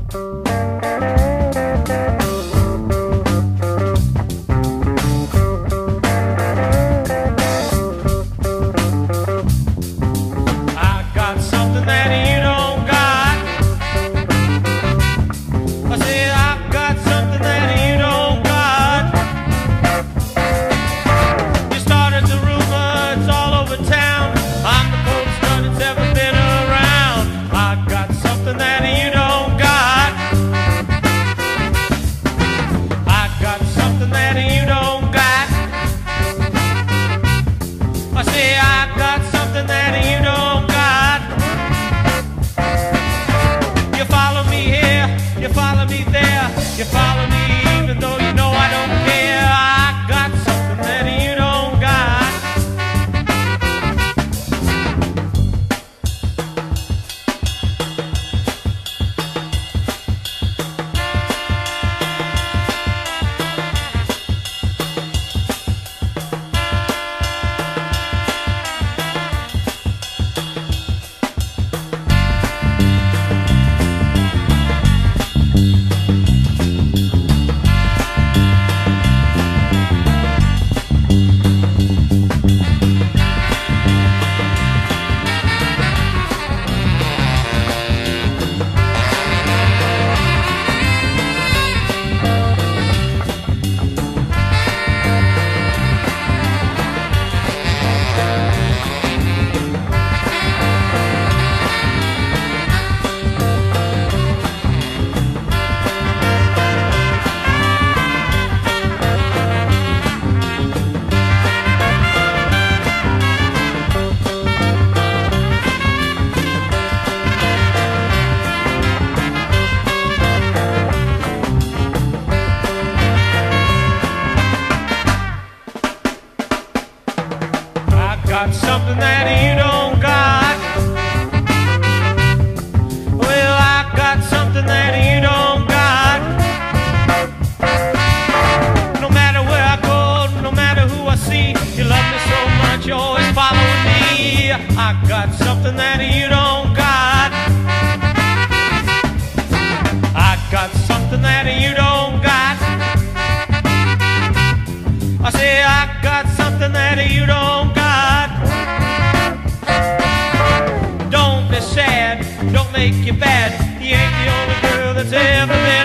got something that you don't got. Well, I got something that you don't got. No matter where I go, no matter who I see, you love me so much, you're always following me. I got something that you don't got. I got something that you don't got. I say I got something that you don't got. Don't be sad, don't make you bad. You ain't the only girl that's ever been.